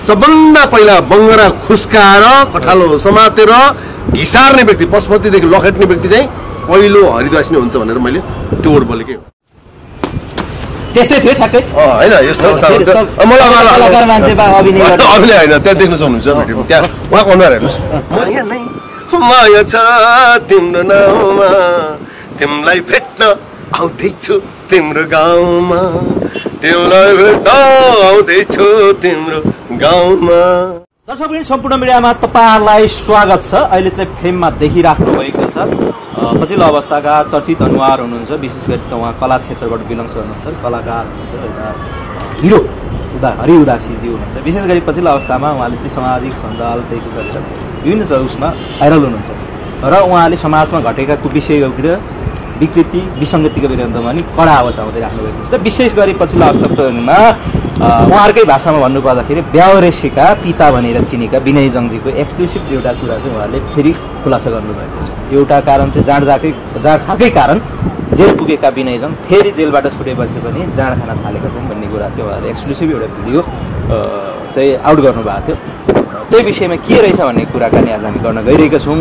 सबभन्दा पहिला बङ्गरा खुस्काएर कठालो समातेर घिसार्ने व्यक्ति पशुपतिदेखि लखेट्ने व्यक्ति चाहिँ पहिलो हरिद्वासी नै हुन्छ भनेर मैले त्यो वर्ड बोलेकै हो। त्यस्तै थियो ठ्याक्कै होइन यस्तो कलाकार मान्छे बा अभिनय होइन त्यहाँ देख्न सक्नुहुन्छ त्यहाँ उहाँको अनुहार हेर्नुहोस् माया नै माया छ तिम्रो नाउँमा तिमीलाई भेट्न आउँदैछु तिम्रो गाउँमा तिमीलाई भेट्न आउँदैछु तिम्रो गाउँमा। दर्शकवृन्द सम्पूर्ण मिडियामा तपाईँहरूलाई स्वागत छ। अहिले चाहिँ फ्रेममा देखिराख्नु भएको छ पछिल्लो अवस्थाका चर्चित अनुहार हुनुहुन्छ, विशेष गरी त उहाँ कला क्षेत्रबाट बिलोङ्स गर्नुहुन्छ, कलाकार हुनुहुन्छ, एउटा हिरो हरि उदासीजी हुनुहुन्छ। विशेष गरी पछिल्लो अवस्थामा उहाँले चाहिँ सामाजिक सञ्जालदेखि गरेर विभिन्न उसमा भाइरल हुनुहुन्छ र उहाँले समाजमा घटेका कुविषयहरू विकृति विसङ्गतिको विरुद्धमा नि कडा आवाज आउँदै राख्नु भएको छ। विशेष गरी पछिल्लो अवस्थामा उहाँहरूकै भाषामा भन्नुपर्दाखेरि ब्यावरेसीका पिता भनेर चिनेका विनय जङजीको एक्सक्लुसिभ एउटा कुरा चाहिँ उहाँले फेरि खुलासा गर्नुभएको छ। एउटा कारण चाहिँ जाँड खाएकै कारण जेल पुगेका विनय जङ फेरि जेलबाट छुटेपछि पनि जाँड खान थालेका छन् भन्ने कुरा चाहिँ उहाँले एक्सक्लुसिभ एउटा भिडियो चाहिँ आउट गर्नुभएको थियो। त्यही विषयमा के रहेछ भन्ने कुराकानी आज हामी गर्न गइरहेका छौँ।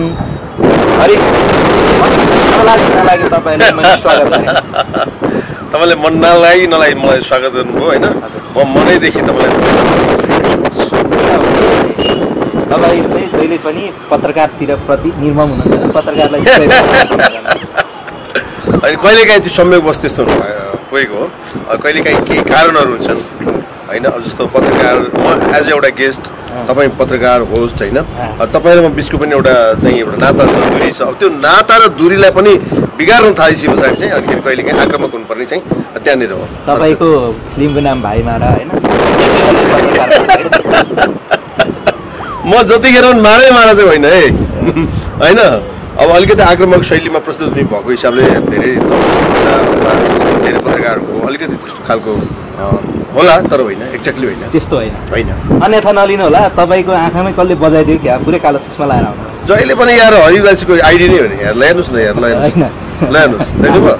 तपाईँले मन नलागि मलाई स्वागत गर्नुभयो होइन, म मनैदेखि तपाईँलाई तपाईँ चाहिँ जहिले पनि पत्रकारतिर प्रति निर्मम हुनुहुन्छ, पत्रकारलाई अनि कहिलेकाहीँ त्यो संयोगवश त्यस्तो पुगेको हो, कहिलेकाहीँ केही कारणहरू हुन्छन् होइन। अब जस्तो पत्रकार म एज एउटा गेस्ट, तपाईँ पत्रकार होस्ट होइन, तपाईँ र म बिचको पनि एउटा चाहिँ एउटा नाता छ, दूरी छ। अब त्यो नाता र दूरीलाई पनि बिगार्न थालिसके पछाडि चाहिँ अनिखेरि कहिलेकाहीँ आक्रमक हुनुपर्ने चाहिँ त्यहाँनिर हो। तपाईँको फिल्मको नाम भाइमारा होइन, म जतिखेर पनि मारा चाहिँ होइन है होइन। अब अलिकति आक्रमक शैलीमा प्रस्तुत भएको हिसाबले धेरै दर्शक धेरै पत्रकारहरूको अलिकति त्यस्तो खालको होला, तर होइन एक्ज्याक्टली होइन, त्यस्तो होइन। अन्यथा नलिनु होला, तपाईँको आँखामै कसले बजाइदियो क्या, पुरै कालो चस्मा लगाएर आउनु जहिले पनि यार हरिदासको आइडी नै हो नि यार, ल्याउनुहोस् न यार, ल्याउनुहोस् देख्नुभयो।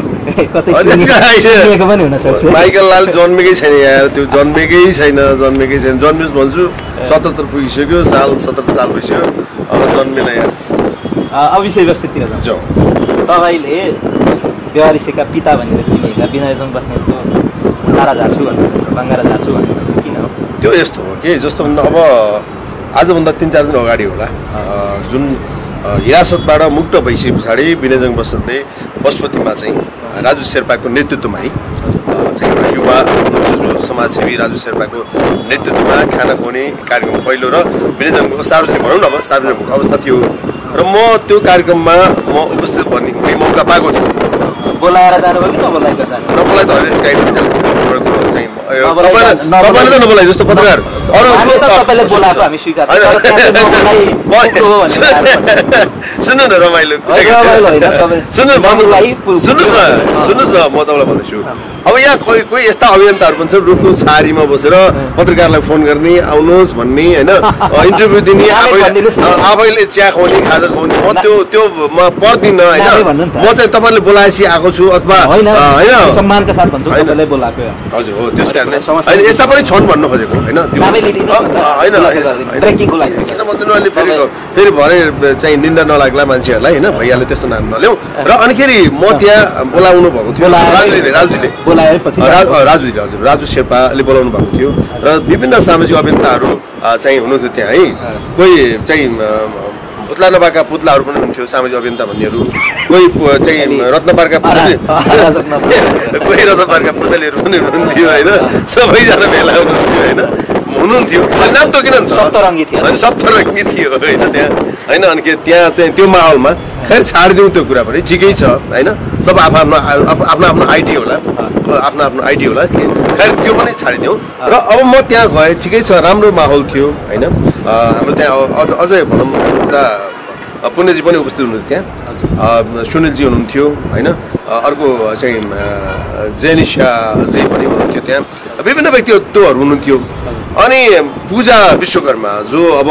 माइकल लाल जन्मेकै छैन यार, त्यो जन्मेकै छैन, जन्मियोस् भन्छु 77 पुगिसक्यो, 77 साल भइसक्यो, अब जन्मेन यार। अब विषयवस्तुतिर जाउँ। तपाईँले बेवारिसेका पिता भनेर चिनेका विनय जङ बस्नेतको तारा झार्छु भन्नुहुन्छ, बङ्गारा झार्छु भन्नुहुन्छ, किन हो त्यो? यस्तो हो कि जस्तो अब आजभन्दा 3-4 दिन अगाडि होला, जुन हिरासतबाट मुक्त भइसके पछाडि विनय जङ बस्नेतले पशुपतिमा चाहिँ राजु शेर्पाको नेतृत्वमा है चाहिँ एउटा युवा जो समाजसेवी राजु शेर्पाको नेतृत्वमा खाना खुवाउने कार्यक्रम पहिलो र विनय जङको सार्वजनिक भनौँ न, अब सार्वजनिक अवस्था थियो र म त्यो कार्यक्रममा म उपस्थित भन्ने मौका पाएको थिएँ। बोलाएर जानुभयो कि नबोलाएको जानु? नबोलाइ त अहिले गाइड चाहिँ तपाईँले त नबोलाइ जस्तो पत्रकार अरू तपाईँले बोलाएको हामी स्वीकार सुन्नु न, रमाइलो सुन्नुहोस् न, म तपाईँलाई भन्दैछु। अब यहाँ कोही यस्ता अभियन्ताहरू पनि छ रुखको छारीमा बसेर पत्रकारलाई फोन गर्ने, आउनुहोस् भन्ने होइन, इन्टरभ्यू दिने, आफैले चिया खुवाउने, खाजा खुवाउने, म त्यो म पर्दिनँ होइन। म चाहिँ तपाईँले बोलाएपछि आएको छु अथवा होइन सम्मानका साथ भन्छु तपाईँलाई बोलाएको। हजुर हो, त्यस कारण होइन यस्ता पनि छन् भन्नु खोजेको होइन, फेरि भरे चाहिँ निन्दा नलाग्ला मान्छेहरूलाई होइन, भइहाल्यो त्यस्तो नाम नल्याउँ। र अनिखेरि म त्यहाँ बोलाउनु भएको थियो राजुले हजुर राजु शेर्पाले बोलाउनु भएको थियो र विभिन्न सामाजिक अभियन्ताहरू चाहिँ हुनुहुन्थ्यो त्यहाँ है। कोही चाहिँ पुत्ला नभएका पुत्लाहरू पनि हुन्थ्यो, सामाजिक अभियन्ता भन्नेहरू, कोही चाहिँ रत्नपारका पुतलीहरू पनि हुनुहुन्थ्यो होइन, सबैजना भेला हुनुहुन्थ्यो होइन, नाम त किन सप्तरङ्गी थियो होइन त्यहाँ होइन। अनि त्यहाँ चाहिँ त्यो माहौलमा खैर छाडिदिउँ त्यो कुरा पनि ठिकै छ होइन, सब आफ्नो आइडी होला, आफ्नो आइडी होला, खैर त्यो पनि छाडिदिउँ। र अब म त्यहाँ गएँ, ठिकै छ, राम्रो माहौल थियो होइन। हाम्रो त्यहाँ अझै भनौँ पुण्यजी पनि उपस्थित हुनुहुन्थ्यो त्यहाँ, सुनिलजी हुनुहुन्थ्यो होइन, अर्को चाहिँ जेनिशाजी पनि हुनुहुन्थ्यो त्यहाँ, विभिन्न व्यक्तित्वहरू हुनुहुन्थ्यो। अनि पूजा विश्वकर्मा जो अब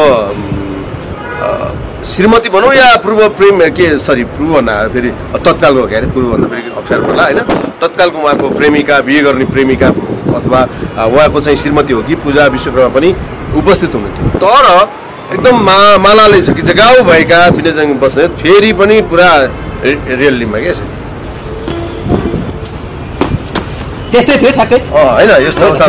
श्रीमती भनौँ या पूर्व प्रेम पूर्व भन्दा फेरि तत्कालको के अरे पूर्व भन्दा फेरि अप्ठ्यारो होला होइन, तत्कालको उहाँको प्रेमिका, बिहे गर्ने प्रेमिका अथवा उहाँको चाहिँ श्रीमती हो कि पूजा विश्वकर्मा पनि उपस्थित हुनुहुन्थ्यो। तर एकदम मालाले झकिझकाउ भएका विनयजङ बस्नेत फेरि पनि पुरा रियलिटीमा के त्यस्तै थियो ठ्याक्कै होइन यस्तो अवस्था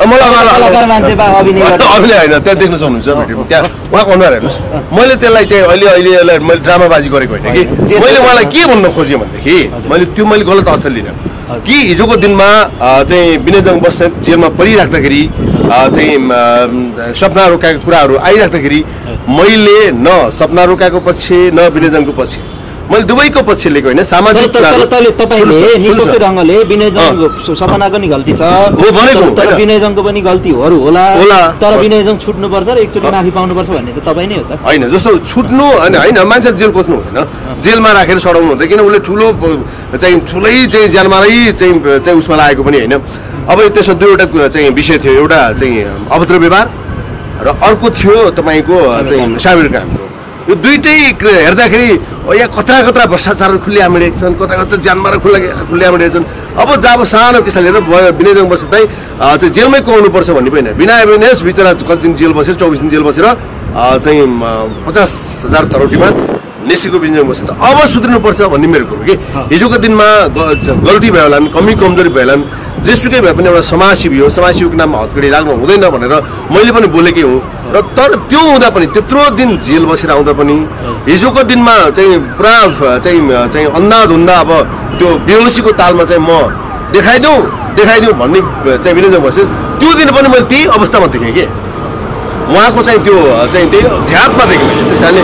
अभिनय होइन त्यहाँ देख्न सक्नुहुन्छ भिडियोमा त्यहाँ उहाँको अनुहार हेर्नुहोस्। मैले त्यसलाई चाहिँ अहिले मैले ड्रामाबाजी गरेको होइन कि मैले उहाँलाई के भन्न खोजेँ भनेदेखि मैले गलत अर्थ लिनँ कि हिजोको दिनमा चाहिँ विनयजङ बस्नेत जेलमा परिराख्दाखेरि चाहिँ सपना रोकाएको कुराहरू आइराख्दाखेरि मैले न सपना रोकाएको पक्ष न विनयजङको पक्ष मैले दुवैको पक्ष लिएको होइन। सामाजिक तपाईँले निष्पक्ष ढङ्गले विनयजङ सपनाको नि गल्ती छ तर विनयजङको पनि गल्ती होला तर विनयजङ छुट्नुपर्छ र एकचोटि माफी पाउनुपर्छ भन्ने त तपाईँ नै हो त होइन। जस्तो छुट्नु होइन मान्छे जेल खोज्नु हुँदैन जेलमा राखेर सडाउनु हुँदैन किन उसले ठुलै चाहिँ ज्यानमारै चाहिँ उसमा लागेको पनि होइन। अब त्यसमा दुईवटा चाहिँ विषय थियो एउटा चाहिँ अभद्र व्यवहार र अर्को थियो तपाईँको चाहिँ शारीरिक काम। यो दुइटै हेर्दाखेरि यहाँ कत्रा भ्रष्टाचारहरू खुल्ली आमिडेका छन् कत्रा ज्यानमारा खुल्ली आमिडेका छन्। अब जब सानो किसा लिएर विनयजङ बस्नेत चाहिँ जेलमै कुहाउनुपर्छ भन्ने पनि बिना एभिडेन्स बिचरा कति दिन जेल बसेर 24 दिन जेल बसेर चाहिँ 50,000 थरौटीमा नेसीको विनयजङ बस्नेत अब सुध्रिनुपर्छ भन्ने मेरो कुरो कि हिजोको दिनमा गल्ती भयो होला कमी कमजोरी भयो होला जेसुकै भए पनि एउटा समाजसेवी हो समाजसेवीको नाममा हतकडी लाग्नु हुँदैन भनेर मैले पनि बोलेकै हुँ। र तर त्यो हुँदा पनि त्यत्रो दिन जेल बसेर आउँदा पनि हिजोको दिनमा चाहिँ पुरा चाहिँ अन्धाधुन्दा अब त्यो बेहोसीको तालमा चाहिँ म देखाइदिउँ भन्ने चाहिँ विनयजङ बस्नेत त्यो दिन पनि मैले त्यही अवस्थामा देखेँ कि उहाँको चाहिँ त्यो चाहिँ त्यही झ्यापमा देखेँ मैले। त्यस कारणले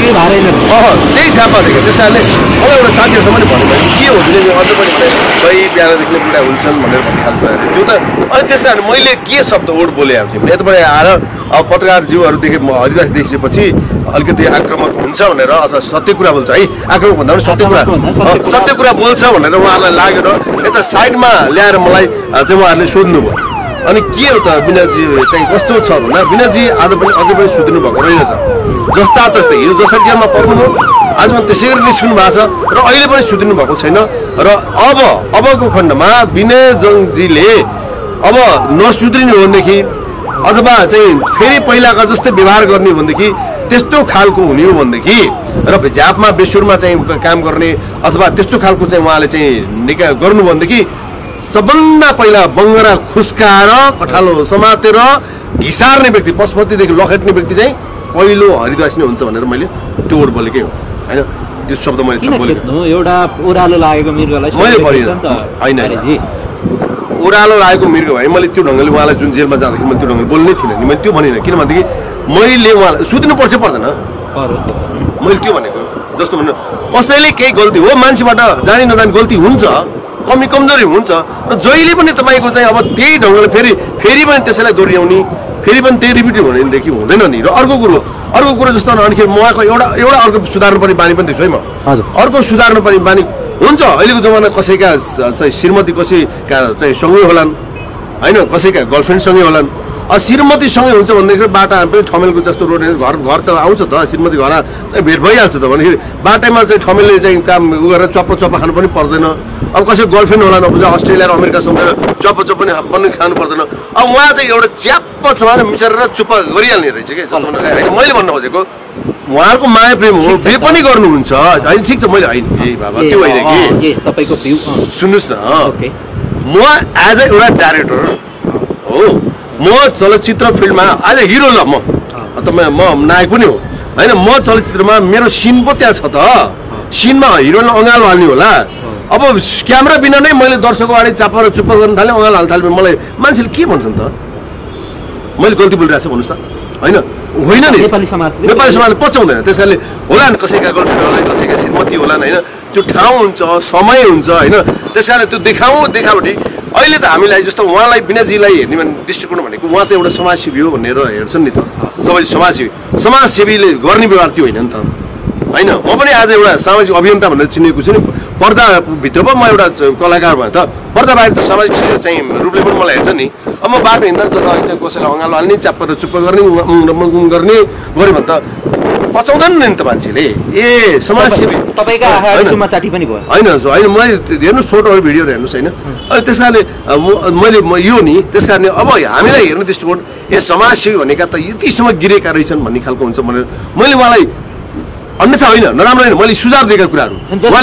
त्यही झ्यापमा देखेँ। त्यस कारणले मलाई एउटा साथीहरूसँग पनि भन्नुभयो के हो विनयजङ अझ पनि खै बिहानदेखि बुढा हुन्छन् भनेर भन्ने खालको कुरा थियो त्यो त। अनि त्यस कारण मैले के शब्द ओड बोलेको थिएँ यताबाट आएर अब पत्रकारज्यूहरू देखे हरिदास देखिएपछि अलिकति आक्रमक हुन्छ भनेर अथवा सत्य कुरा बोल्छ है आक्रमक भन्दा पनि सत्य कुरा बोल्छ भनेर उहाँहरूलाई लागेर यता साइडमा ल्याएर मलाई चाहिँ उहाँहरूले सोध्नुभयो। अनि के हो त विनयजी चाहिँ कस्तो छ भन्दा विनयजी आज पनि अझै पनि सुध्रिनु भएको रहेछ जस्ता तस्तै हिजो जसरी जेलमा पर्नुभयो आज पनि त्यसै गरी निस्किनु भएको छ र अहिले पनि सुध्रिनु भएको छैन। र अबको खण्डमा विनयजङजीले अब नसुध्रिनु हो भनेदेखि अथवा चाहिँ फेरि पहिलाका जस्तै व्यवहार गर्ने हो भनेदेखि त्यस्तो खालको हुने हो भनेदेखि र झ्यापमा बेसुरमा चाहिँ काम गर्ने अथवा त्यस्तो खालको चाहिँ उहाँले चाहिँ निका गर्नु भनेदेखि सबभन्दा पहिला बङ्गरा खुस्काएर कठालो समातेर घिसार्ने व्यक्ति पशुपतिदेखि लखेट्ने व्यक्ति चाहिँ पहिलो हरिदास नै हुन्छ भनेर मैले त्यो ओड बोलेकै हो होइन। त्यो शब्द मैले एउटा ओह्रालो लागेको मृगलाई मैले होइन ओह्रालो लागेको मृग भए मैले त्यो ढङ्गले उहाँलाई जुन जेलमा जाँदाखेरि मैले त्यो ढङ्गले बोल्नै थिइनँ नि मैले त्यो भनिनँ किनभनेदेखि मैले उहाँलाई सुत्नुपर्छ पर्दैन मैले त्यो भनेको जस्तो भन्नु कसैले केही गल्ती हो मान्छेबाट जानी नजानी गल्ती हुन्छ कमी कमजोरी हुन्छ र जहिले पनि तपाईँको चाहिँ अब त्यही ढङ्गले फेरि पनि त्यसैलाई दोहोऱ्याउने फेरि पनि त्यही रिपिट हुनेदेखि हुँदैन नि। र अर्को कुरो जस्तो अनिखेर उहाँको एउटा अर्को सुधार्नुपर्ने बानी पनि देख्छु है म अर्को सुधार्नुपर्ने बानी हुन्छ। अहिलेको जमाना कसैका चाहिँ श्रीमती कसैका चाहिँ सँगै होलान् होइन कसैका गर्लफ्रेन्डसँगै होलान् श्रीमतीसँगै हुन्छ भनेदेखि बाटा पनि ठमेलको जस्तो रोड घर त आउँछ त श्रीमती घर चाहिँ भेट भइहाल्छ त भनेखेरि बाटैमा चाहिँ ठमेलले चाहिँ काम उ गरेर चप्पा खानु पनि पर्दैन। अब कसै गर्लफ्रेन्ड होला नबुझ अस्ट्रेलिया र अमेरिकासँग चप्पा पनि खानु पर्दैन। अब उहाँ चाहिँ एउटा च्याप्पा मिचरेर चुप्पा गरिहाल्ने रहेछ कि मैले भन्न खोजेको उहाँहरूको माया प्रेम हो बिहे पनि गर्नुहुन्छ होइन ठिक छ मैले होइन बाबा त्यो होइन कि तपाईँको भ्यू सुन्नुहोस् न म एज ए एउटा डाइरेक्टर हो म चलचित्र फिल्डमा आज हिरो ल म नायक पनि हो होइन म चलचित्रमा मेरो सिन पो त्यहाँ छ त सिनमा हिरोलाई अँगालो हाल्ने होला। अब क्यामेरा बिना नै मैले दर्शकको अगाडि चापेर चुप्प गर्न थालेँ अँगालो हाल्न थालेँ मलाई मान्छेले के भन्छन् त मैले गल्ती बोलिरहेको छु भन्नुहोस् त होइन नि नेपाली समाजले पचाउँदैन। त्यस कारणले होला नि कसैका गर्लफ्रेन्ड होला कसैका श्रीमती होला होइन त्यो ठाउँ हुन्छ समय हुन्छ होइन त्यस कारणले त्यो देखावटी अहिले त हामीलाई जस्तो उहाँलाई विनयजीलाई हेर्ने दृष्टिकोण भनेको उहाँ त एउटा समाजसेवी हो भनेर हेर्छन् नि त सबैले समाजसेवीले गर्ने व्यवहार त्यो होइन नि त होइन। म पनि आज एउटा सामाजिक अभियन्ता भनेर चिनेको छु नि पर्दाभित्र पो म एउटा कलाकार भएँ त पर्दा बाहिर त सामाजिक चाहिँ रूपले पनि मलाई हेर्छ नि। अब म बाटो हिँड्दा कसैलाई अँगालो हाल्ने चाप्पर चुप्प गर्ने गऱ्यो भने त बचाउँदैन नि त मान्छेले ए समाजसेवी तपाईँका आँखाहरू चुम्मा चाटी पनि भयो होइन मैले हेर्नुहोस् फोटोहरू भिडियोहरू हेर्नुहोस् होइन अनि त्यस कारणले मैले यो नि त्यस कारणले अब हामीलाई हेर्ने दृष्टिकोण ए समाजसेवी भनेका त यतिसम्म गिरेका रहेछन् भन्ने खालको हुन्छ भनेर मैले उहाँलाई अन्यथा होइन नराम्रो होइन मैले सुझाव दिएका कुराहरू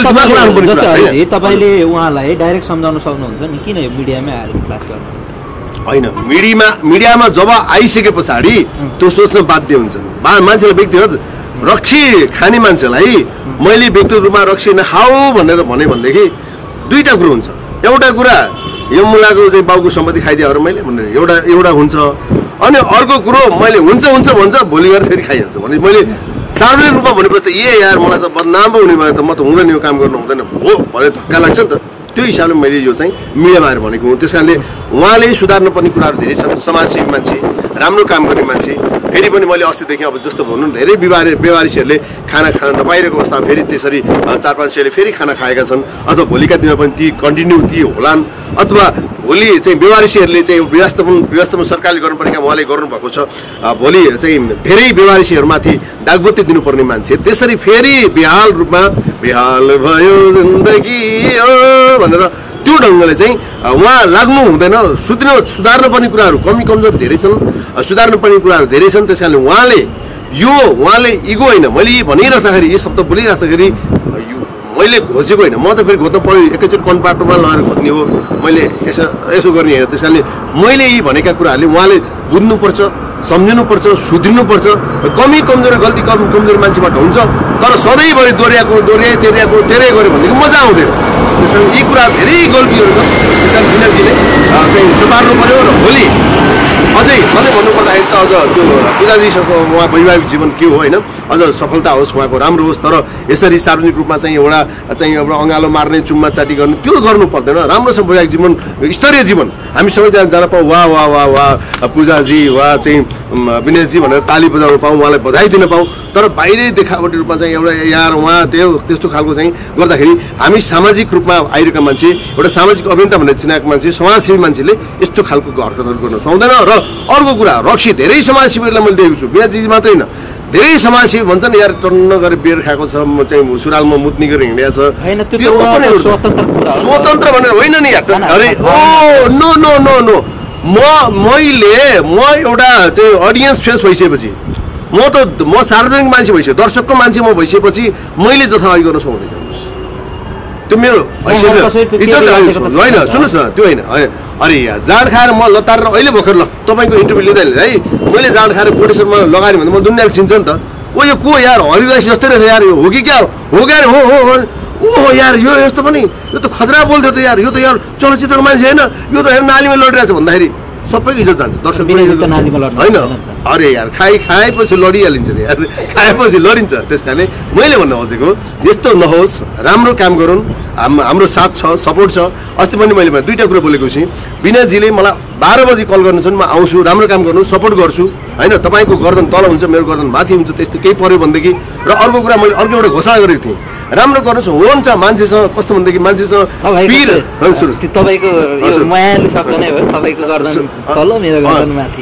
तपाईँले उहाँलाई डाइरेक्ट सम्झाउन सक्नुहुन्छ नि किन यो मिडियामै आएर क्लास गर्नु होइन मिडियामा जब आइसके पछाडि त्यो सोच्न बाध्य हुन्छन् मान्छेलाई व्यक्तिगत रक्सी खाने मान्छेलाई मैले व्यक्तिगत रूपमा रक्सी नखाऊ भनेर भने भनेदेखि दुईवटा कुरो हुन्छ एउटा कुरा यो मुलाको चाहिँ बाउको सम्पत्ति खाइदियो मैले भनेर एउटा हुन्छ अनि अर्को कुरो मैले हुन्छ भन्छ भोलि गएर फेरि खाइहाल्छ भने मैले सार्वजनिक रूपमा भनेपछि त यार मलाई त बदनाम पो हुने भयो त म त हुँदैन यो काम गर्नु हुँदैन हो भनेर धक्का लाग्छ नि त त्यो हिसाबले मैले यो चाहिँ मिडियामा आएर भनेको हुँ त्यस कारणले उहाँले सुधार्नुपर्ने कुराहरू धेरै छन् समाजसेवी मान्छे राम्रो काम गर्ने मान्छे फेरि पनि मैले अस्तिदेखि अब जस्तो भन्नु धेरै बेवारिसीहरूले खाना खान नपाइरहेको अवस्थामा फेरि त्यसरी 4-5 फेरि खाना खाएका छन् अथवा भोलिका दिनमा पनि ती कन्टिन्यू ती होलान् अथवा भोलि चाहिँ बेवारिसीहरूले चाहिँ व्यवस्थापन सरकारले गर्नुपर्ने काम उहाँले गर्नुभएको छ भोलि चाहिँ धेरै बेवारिसीहरूमाथि डाकबत्ती दिनुपर्ने मान्छे त्यसरी फेरि बेहाल रूपमा बेहाल भयो जिन्दगी भनेर त्यो ढङ्गले चाहिँ उहाँ लाग्नु हुँदैन सुधार्नुपर्ने कुराहरू कमी कमजोर धेरै छन् सुधार्नुपर्ने कुराहरू धेरै छन् त्यस कारणले उहाँले इगो होइन मैले भनिराख्दाखेरि यी शब्द बोलिराख्दाखेरि मैले घोसेको होइन म त फेरि घोच्न पऱ्यो एकैचोटि कन्पार्टमा लगाएर घोच्ने हो मैले यसो गर्ने होइन त्यस कारणले मैले यी भनेका कुराहरूले उहाँले बुझ्नुपर्छ सम्झिनुपर्छ सुध्रिनुपर्छ कमी कमजोरी गल्ती कमजोरी मान्छेबाट हुन्छ तर सधैँभरि दोहोऱ्याइ गऱ्यो भनेदेखि मजा आउँदैन त्यस कारण यी कुरा धेरै गल्तीहरू छन् त्यस कारण विनयजीले चाहिँ सुधार्नु पऱ्यो र भोलि अझै भन्नुपर्दाखेरि त अझ त्यो पूजाजीसँगको उहाँ वैवाहिक जीवन के हो होइन अझ सफलता होस् उहाँको राम्रो होस् तर यसरी सार्वजनिक रूपमा चाहिँ एउटा अँगालो मार्ने चुम्मा चाटी गर्ने त्यो गर्नु पर्दैन राम्रोसँग वैवाहिक जीवन स्तरीय जीवन हामी सबैजना जान पाऊँ वा पूजाजी वा चाहिँ विनयजी भनेर ताली बजाउन पाऊँ उहाँलाई बधाई दिन पाऊँ तर बाहिरै देखावटी रूपमा चाहिँ एउटा यार उहाँ त्यस्तो खालको चाहिँ गर्दाखेरि हामी सामाजिक रूपमा आइरहेका मान्छे एउटा सामाजिक अभियन्ता भनेर चिनाएको मान्छे समाजसेवी मान्छेले यस्तो खालको हरकतहरू गर्न सक्दैन र अर्को कुरा रक्सी धेरै समाजसेवीहरूलाई मैले देखेको छु विनयजी मात्रै होइन धेरै समाजसेवी भन्छन् यार टन्न गरेर बेर खाएको छ म चाहिँ सुरालमा मुत्नी गरेर हिँडेको छ स्वतन्त्र भनेर होइन नि यार अरे ओ नो म एउटा चाहिँ अडियन्स फेस भइसकेपछि म सार्वजनिक मान्छे भइसकेँ दर्शकको मान्छे म भइसकेपछि मैले जथाभावी गर्न सक्दैन हेर्नुहोस् त्यो मेरो होइन सुन्नुहोस् न त्यो होइन अरे यार जाँड खाएर म लतारेर अहिले भर्खर ल तपाईँको इन्टरभ्यू लिँदैन है मैले जाँड खाएर कोटेश्वरमा लगाएँ भने म दुनियाँले चिन्छ नि त ओ यो को यार हरिदास जस्तै रहेछ यार हो कि क्या हो क्या हो ओहो यार यो यस्तो पनि यो त खतरा बोल्थ्यो त यार यो त यार चलचित्रको मान्छे होइन यो त हेर नालीमा लडिरहेको छ भन्दाखेरि सबैको इज्जत जान्छ दर्शक होइन अरे यार खाएपछि लडिहालिन्छ नि यार खाएपछि लडिन्छ त्यस कारणले मैले भन्न खोजेको यस्तो नहोस् राम्रो काम गरौँ हाम्रो साथ छ सपोर्ट छ अस्ति पनि मैले दुईवटा कुरा बोलेको छु विनयजीले मलाई 12 बजी कल गर्नुहुन्छ भने म आउँछु राम्रो काम गर्नु सपोर्ट गर्छु होइन तपाईँको गर्दन तल हुन्छ मेरो गर्दन माथि हुन्छ त्यस्तो केही पर्यो भनेदेखि र अर्को कुरा मैले अर्को एउटा घोषणा गरेको थिएँ राम्रो गर्नुहोस् हुन्छ मान्छेसँग कस्तो भनेदेखि मान्छेसँग तपाईँको मायालु शब्द नै हो तपाईँको गर्दन तल मेरो गर्दन माथि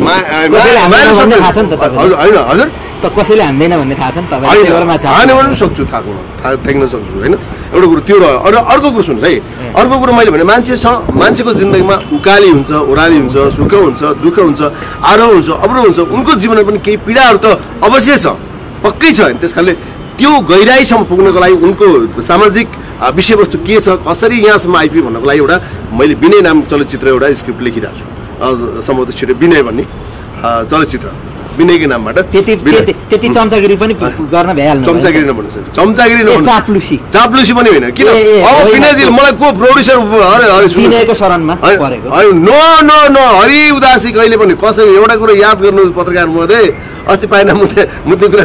होइन हजुर त कसैले हान्दैन भन्ने थाहा छ नि तपाईँ पनि सक्छु थाक्न सक्छु होइन एउटा कुरो त्यो र अर्को कुरो सुन्नुहोस् है अर्को कुरो मैले भने मान्छेको जिन्दगीमा उकाली हुन्छ ओह्राली हुन्छ सुख हुन्छ दुःख हुन्छ आरोह हुन्छ अवरोह हुन्छ उनको जीवनमा पनि केही पीडाहरू त अवश्य छ पक्कै छ त्यस कारणले त्यो गहिराईसम्म पुग्नको लागि उनको सामाजिक विषयवस्तु के छ कसरी यहाँसम्म आइपुग्यो भन्नको लागि एउटा मैले विनय नाम चलचित्र एउटा स्क्रिप्ट लेखिरहेको छु सम्भवतः छिटो विनय भन्ने चलचित्र विनयको नामबाट त्यति चम्चागिरी पनि गर्न भ्याइहाल्नु चम्चागिरी नभन्नुहोस् चाप्लुसी पनि होइन किन अब विनयजीले मलाई को प्रोड्युसर विनयको शरणमा नो हरि उदासी कहिले पनि कसै एउटा कुरो याद गर्नु पत्रकार महोदय अस्ति पाएन मुद्दे कुरा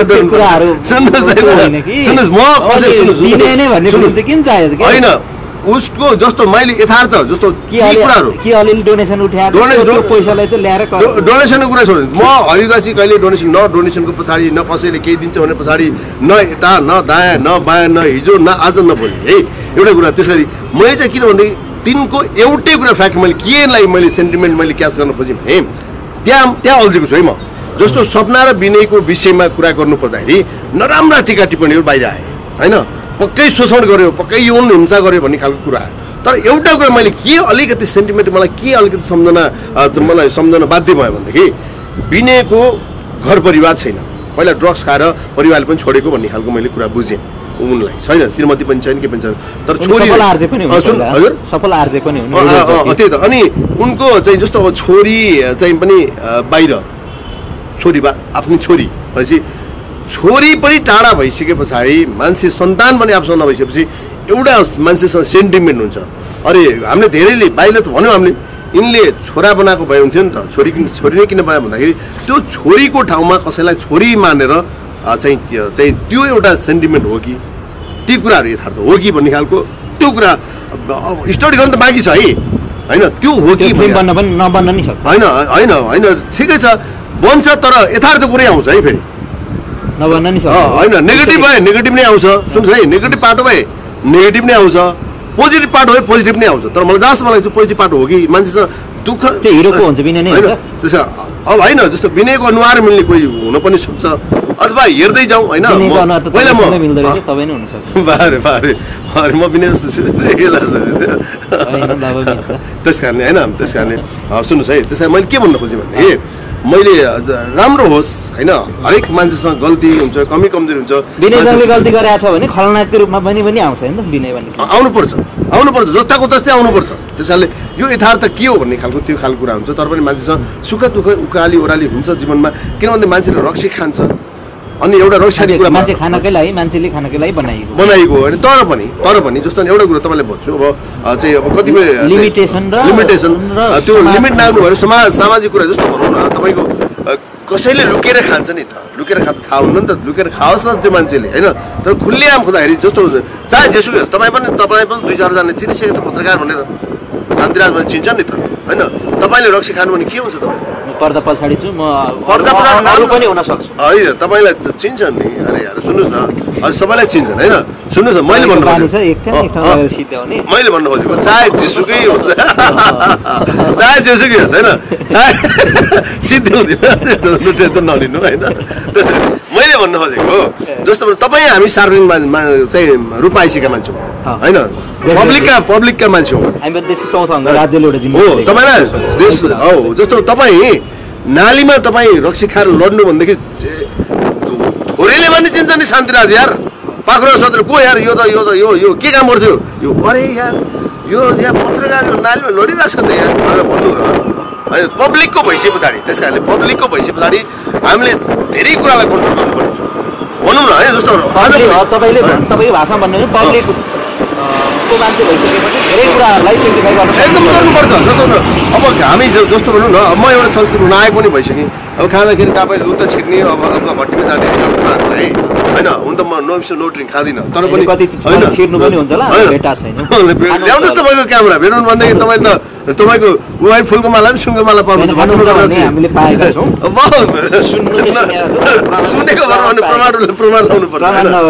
होइन उसको जस्तो मैले यथार्थ जस्तो डोनेसन उठाएर पैसालाई चाहिँ ल्याएर डोनेसनको कुरा छोड्नु म हरिदासी कहिले डोनेसन न डोनेसनको पछाडि न कसैले केही दिन्छ भने पछाडि न यता न दायाँ न बायाँ न हिजो न आज न भोलि है एउटा कुरा त्यसरी मैले चाहिँ किन भन्दाखेरि तिनको एउटै कुरा फ्याक्ट मैले केलाई मैले सेन्टिमेन्ट मैले क्याच गर्न खोजेँ है त्यहाँ अल्झेको छु है म जस्तो सपना र विनयको विषयमा कुरा गर्नु पर्दाखेरि नराम्रा टीका टिप्पणीहरू बाहिर आए हैन पक्कै शोषण गर्यो पक्कै यौन हिंसा गर्यो भन्ने खालको कुरा आयो तर एउटा कुरा मैले के अलिकति सेन्टिमेन्ट मलाई के अलिकति मलाई सम्झन बाध्य भयो भनेदेखि विनयको घर परिवार छैन पहिला ड्रग्स खाएर परिवारले पनि छोडेको भन्ने खालको मैले कुरा बुझेँ उनलाई छैन श्रीमती पनि छैन के पनि छैन तर छोरी हजुर सफल आर्जे पनि त्यही त अनि उनको चाहिँ जस्तो अब छोरी चाहिँ पनि बाहिर छोरी आफ्नो छोरी भनेपछि छोरी पनि टाढा भइसके पछाडि मान्छे सन्तान पनि आफूसँग नभइसकेपछि एउटा मान्छेसँग सेन्टिमेन्ट हुन्छ अरे हामीले धेरैले बाहिर त भन्यौँ हामीले यिनले छोरा बनाएको भए हुन्थ्यो नि त छोरी नै किन बनायो भन्दाखेरि त्यो छोरीको ठाउँमा कसैलाई छोरी मानेर चाहिँ त्यो एउटा सेन्टिमेन्ट हो कि ती कुराहरू यथार्थ हो कि भन्ने खालको त्यो कुरा स्टडी गर्नु त बाँकी छ है होइन त्यो हो कि नबन्न नि सक्छ होइन होइन होइन ठिकै छ बन्छ तर यथार्थ कुरै आउँछ है फेरि नबन्न नि सक्छ होइन नेगेटिभ भए नेगेटिभ नै आउँछ सुन्नुहोस् है नेगेटिभ पाटो भए नेगेटिभ नै आउँछ पोजिटिभ पार्ट हो पोजिटिभ नै आउँछ तर मलाई जहाँसम्म लाग्छ पोजिटिभ पार्ट हो कि मान्छेसँग दुःख त्यो हिरोको हुन्छ विनय नै होइन त्यसो अब होइन जस्तो विनयको अनुहार मिल्ने कोही हुन पनि सक्छ अथवा हेर्दै जाउँ होइन पहिला म विनय जस्तो छु त्यस कारणले होइन त्यस कारणले सुन्नुहोस् है त्यस कारण मैले के भन्न खोजेँ भने मैले राम्रो होस् होइन हरेक मान्छेसँग गल्ती हुन्छ कमी कमजोरी हुन्छ विनयले गल्ती गरेको छ भने खलनायकको रूपमा पनि आउँछ होइन विनय भन्ने आउनुपर्छ जस्ताको तस्तै आउनुपर्छ त्यस कारणले यो यथार्थ के हो भन्ने खालको त्यो खालको कुरा हुन्छ तर पनि मान्छेसँग सुख दुःख उकाली ओह्राली हुन्छ जीवनमा किनभने मान्छेले रक्सी खान्छ अनि एउटा रक्सीको कुरा मान्छे खानकै लागि मान्छेले खानकै लागि बनाइएको होइन तर पनि जस्तो एउटा कुरा तपाईँले भन्छु अब चाहिँ अब कतिपय लिमिटेसन त्यो लिमिट नाग्नु भयो सामाजिक कुरा जस्तो भनौँ न तपाईँको कसैले लुकेर खान्छ नि त लुकेर खाँदा थाहा हुन्न नि त लुकेर खाओस् न त्यो मान्छेले होइन तर खुल्लेआम खुँदाखेरि जस्तो चाहे जेसुकै होस् तपाईँ पनि 2-4जना चिनिसकेको पत्रकार भनेर शान्तिराज भने चिन्छ नि त होइन तपाईँले रक्सी खानु भने के हुन्छ तपाईँले पर्दा पछाडि छु म पर्दा पछाडि पनि हुन सक्छु होइन तपाईँलाई चिन्छ नि अरे यार सुन्नुहोस् न अरे सबैलाई चिन्छन् होइन सुन्नुहोस् न मैले भन्नु खोजेको चाहे जेसुकै होस् होइन चाहे सिद्धि हुँदैन टेन्सन नलिनु होइन त्यसरी मैले भन्नु खोजेको जस्तो तपाईँ हामी सार्वजनिक चाहिँ रूपमा आइसकेका मान्छे हो होइन पब्लिकका मान्छे हो हो तपाईँलाई देश हो जस्तो तपाईँ नालीमा तपाईँ रक्सी खाएर लड्नु भनेदेखि थोरैले पनि चिन्छ नि शान्तिराज यार पाखुरा सत्र को यार यो के काम गर्छ यो अरे यार यो यहाँ पत्रकार नालीमा लडिरहेको छ त यार भनेर भन्नु र होइन पब्लिकको भइसके पछाडि त्यस कारणले पब्लिकको भइसके पछाडि हामीले धेरै कुरालाई कन्ट्रोल गर्नुपर्ने छ भनौँ न है जस्तो तपाईँको भाषामा भन्नु पब्लिक मान्छे भइसकेपछि धेरै कुराहरूलाई सेक्रिफाई गर्नु एकदम गर्नुपर्छ जस्तो अब हामी जस्तो भनौँ न म एउटा चलचित्र नायक पनि भइसकेँ अब खाँदाखेरि तपाईँ लुत्ता छिर्ने अब अथवा भट्टीमा जाने कुराहरूलाई होइन हुन त म नो ड्रिङ्क खाँदिनँ तर पनि ल्याउनुहोस् तपाईँको क्यामेरा भेट्नु भनेदेखि तपाईँ त तपाईँको वाइन फुलको माला पनि सुनको माला पाउनु सुनेको प्रमाण लाउनु पर्छ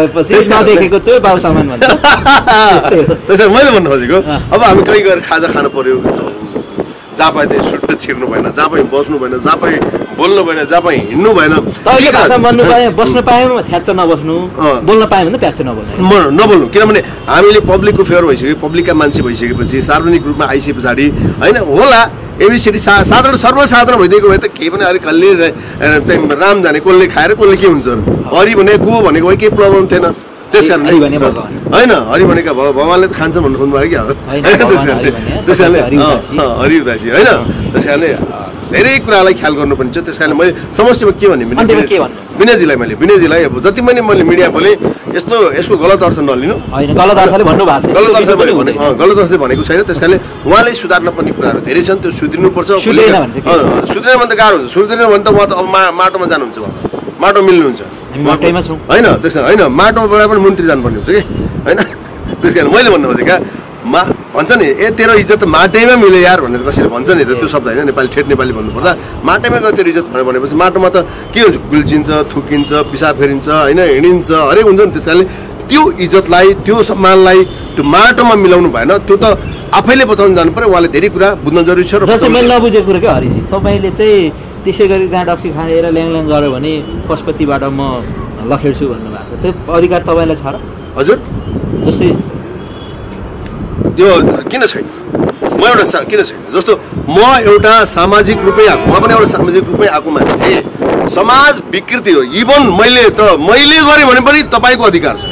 मैले भन्नु खोजेको अब हामी कहीँ गएर खाजा खानु पर्यो जहाँ पाए त्यही सुट्ट छिर्नु भएन जहाँ पाए बस्नु भएन जहाँ पाए बोल्नु भएन जहाँ पाए हिँड्नु भएन बस्नु पाएँ थ्याच्च नबस्नु बोल्न पाएँ भने प्याच्च नबोल्नु किनभने हामीले पब्लिकको फेयर भइसक्यो पब्लिकका मान्छे भइसकेपछि सार्वजनिक रूपमा आइसके पछाडि होइन होला एबिसिडी साधारण सर्वसाधारण भइदिएको भए त केही पनि अरे कसले राम जाने कसले खाएर कसले के हुन्छ हरि भने गो भनेको भए केही प्रब्लम थिएन त्यस कारण होइन हरि भनेका भगवान्ले त खान्छ भन्नु खोज्नु भयो क्या त्यस कारणले हरि उदासी होइन त्यस कारणले धेरै कुरालाई ख्याल गर्नुपर्ने छ त्यस कारणले मैले समष्टिमा के भने विनयजीलाई अब जति पनि मैले मिडिया बोलेँ यसको गलत अर्थ नलिनु गलत अर्थले भनेको छैन त्यस कारणले उहाँले सुधार्न पर्ने कुराहरू धेरै छन् त्यो सुध्रिनुपर्छ सुध्रिन भने त गाह्रो हुन्छ सुध्रिन भने त उहाँ त अब माटोमा जानुहुन्छ माटो मिल्नुहुन्छ होइन त्यस होइन माटोबाट पनि मन्त्री जानुपर्ने हुन्छ कि होइन त्यस कारण मैले भन्नु खोजेँ क्या भन्छ नि तेरो इज्जत माटैमा मिल्यो यार भनेर कसैले भन्छ नि त त्यो शब्द होइन नेपाली ठेट नेपाली भन्नुपर्दा माटैमा गयो तेरो इज्जत भनेपछि माटोमा त के हुन्छ गुल्चिन्छ थुकिन्छ पिसाब फेरिन्छ होइन हिँडिन्छ हरेक हुन्छ नि त्यस कारणले त्यो इज्जतलाई त्यो सम्मानलाई त्यो माटोमा मिलाउनु भएन त्यो त आफैले बचाउनु जानु पर्यो उहाँले धेरै कुरा बुझ्न जरुरी छ र मैले नबुझेको कुरो क्या हरिजी तपाईँले चाहिँ त्यसै गरी त्यहाँ डक्सी खाएर ल्याङ गऱ्यो भने पशुपतिबाट म लखेड्छु भन्नुभएको छ, त्यो अधिकार तपाईँलाई छ र? हजुर जस्तै त्यो किन छैन? म एउटा किन छैन? जस्तो म एउटा सामाजिक रूपै आएको, म पनि एउटा सामाजिक रूपमै आएको मान्छे। समाज विकृति हो, इभन मैले गरेँ भने पनि तपाईँको अधिकार छ।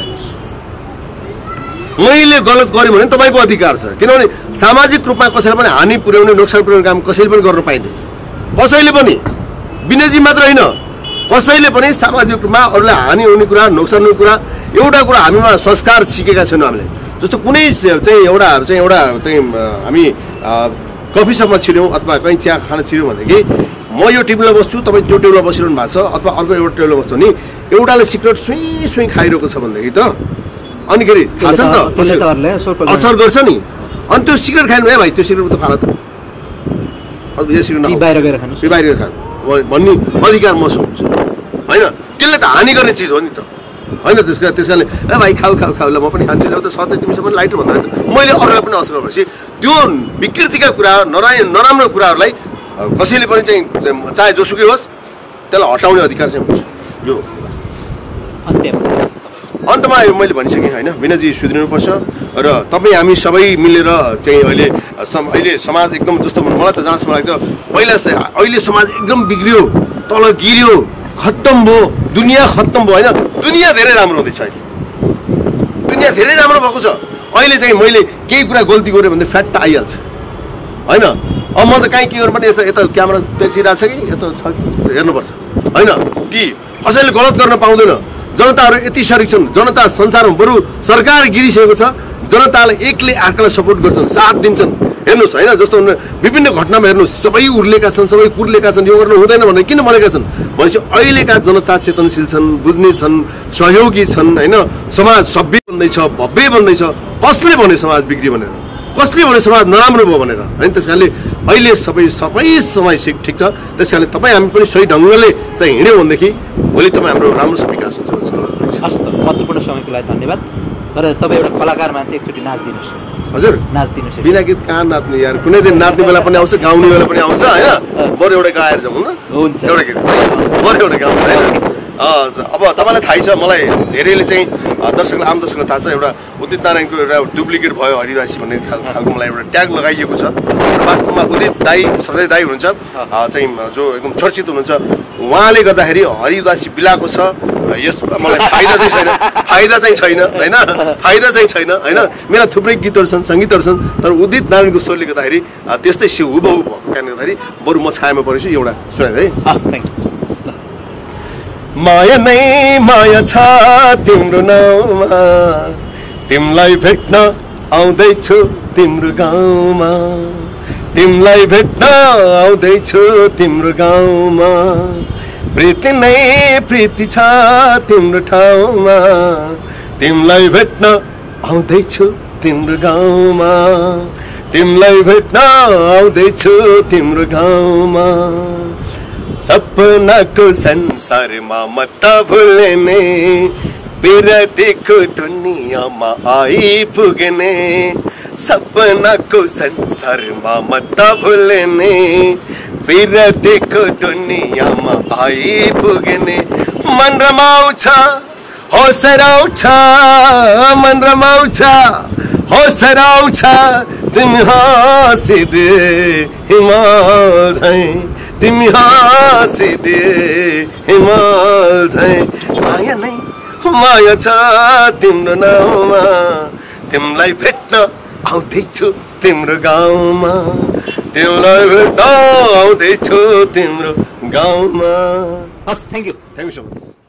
मैले गलत गरेँ भने तपाईँको अधिकार छ, किनभने सामाजिक रूपमा कसैलाई पनि हानि पुर्याउने नोक्सान पुर्याउने काम कसैले पनि गर्न पाइँदैन। कसैले पनि, विनयजी मात्र होइन, कसैले पनि सामाजिक रूपमा अरूलाई हानि हुने कुरा, नोक्सान हुने कुरा, एउटा कुरा हामीमा संस्कार सिकेका छैनौँ हामीले। जस्तो कुनै चाहिँ हामी कफी सपमा छिर्यौँ अथवा कहीँ चिया खान छिर्यौँ भनेदेखि म यो टेबलमा बस्छु, तपाईँ त्यो टेबलमा बसिरहनु भएको छ, अथवा अर्को एउटा टेबलमा बस्छ भने एउटाले सिगरेट सुई खाइरहेको छ भनेदेखि त अनिखेरि थाहा छ नि त असर गर्छ नि। अनि त्यो सिगरेट खानु है भाइ, त्यो सिगरेट त खान त यो सिगरेट बाहिर गएर खानु भन्ने अधिकार मसँग हुन्छ होइन? त्यसले त हानि गर्ने चिज हो नि त होइन? त्यस कारणले ए भाइ खाऊ ल म पनि खान्छु, ल्याउ त सधैँ तिमीसँग पनि लाइटर भन्दा मैले अरूलाई पनि असर गरेपछि त्यो विकृतिका कुरा, नराम्रो कुराहरूलाई कसैले पनि चाहिँ चाहे जोसुकै होस् त्यसलाई हटाउने अधिकार चाहिँ हुन्छ। यो अन्तमा मैले भनिसकेँ होइन, विनयजी सुध्रिनुपर्छ र तपाईँ हामी सबै मिलेर चाहिँ अहिले समाज एकदम जस्तो मलाई त जहाँसम्म लाग्छ पहिला अहिले समाज एकदम बिग्रियो, तल गिर्यो, खत्तम भयो, दुनियाँ खत्तम भयो होइन? दुनियाँ धेरै राम्रो हुँदैछ अहिले, दुनियाँ धेरै राम्रो भएको छ। अहिले चाहिँ मैले केही कुरा गल्ती गरेँ भने फ्याट आइहाल्छ होइन? अब म त कहीँ के गर्नु पर्ने, यता क्यामेरा देखिरहेको छ कि यता हेर्नुपर्छ होइन? ती कसैले गलत गर्न पाउँदैन। जनताहरू यति सरिक छन्, जनता संसारमा बरु सरकार गिरिसकेको छ, जनतालाई एकले अर्कालाई सपोर्ट गर्छन्, साथ दिन्छन्। हेर्नुहोस् होइन, जस्तो विभिन्न घटनामा हेर्नुहोस् सबै उर्लेका छन्, सबै कुर्लेका छन्, यो गर्नु हुँदैन भनेर किन भनेका छन् भनेपछि अहिलेका जनता चेतनशील छन्, बुझ्ने छन्, सहयोगी छन् होइन? समाज सभ्य बन्दैछ, भव्य बन्दैछ। कसले भने समाज बिग्रियो भनेर? कसले भने समाज नराम्रो भयो भनेर? होइन? त्यस कारणले अहिले सबै समय ठिक छ। त्यस कारणले तपाईँ हामी पनि सही ढङ्गले चाहिँ हिँड्यौँ भनेदेखि भोलि तपाईँ हाम्रो राम्रो विकास हुन्छ जस्तो लाग्छ। हस् त, महत्त्वपूर्ण समयको लागि धन्यवाद। तर तपाईँ एउटा कलाकार मान्छे, एकचोटि नाचिदिनुहोस्। हजुर नाचिदिनुहोस्। बिना गीत कहाँ नाच्ने यार? कुनै दिन नाच्ने बेला पनि आउँछ, गाउने बेला पनि आउँछ होइन? बरु एउटा गाएर जाउँ न, हुन्छ एउटा गीत बरु एउटा गाउँ होइन? अब तपाईँलाई थाहै छ, मलाई धेरैले चाहिँ आम दर्शकलाई थाहा छ, एउटा उदित नारायणको एउटा डुप्लिकेट भयो हरिवासी भन्ने खालको मलाई एउटा ट्याग लगाइएको छ। वास्तवमा उदित दाई सधैँ दाई हुनुहुन्छ चाहिँ जो एकदम चर्चित हुनुहुन्छ, उहाँले गर्दाखेरि हरिवासी बिलाएको छ। यसमा मलाई फाइदा चाहिँ छैन होइन? फाइदा चाहिँ छैन होइन? मेरा थुप्रै गीतहरू छन्, सङ्गीतहरू छन्, तर उदित नारायणको स्वरले गर्दाखेरि त्यस्तै हुबहु भएको कारणले गर्दाखेरि बरु म छायामा परेछु। एउटा सुनाइ है। माया नै माया छ तिम्रो नाउँमा, तिमीलाई भेट्न आउँदैछु तिम्रो गाउँमा, तिमीलाई भेट्न आउँदैछु तिम्रो गाउँमा, प्रीति नै प्रीति छ तिम्रो ठाउँमा, तिमीलाई भेट्न आउँदैछु तिम्रो गाउँमा, तिमीलाई भेट्न आउँदैछु तिम्रो गाउँमा। सपनाको संसारमा मत भुल्ने, बिरतीको दुनियाँमा आइपुग्ने, सपनाको संसारमा मत भुल्ने, बिरतीको दुनियाँमा आइपुग्ने। मन रमाउँछ होस आउँछ, मन रमाउँछ होस आउँछ, तिमी हाँसिदे हिमाल झैँ, तिमी हाँसिदे हिमाल झैँ। माया नै माया छ तिम्रो नाउँमा, तिमीलाई भेट्न आउँदैछु तिम्रो गाउँमा, तिमीलाई भेट्न आउँदैछु तिम्रो गाउँमा। हस्, थ्याङ्क यू सो मच।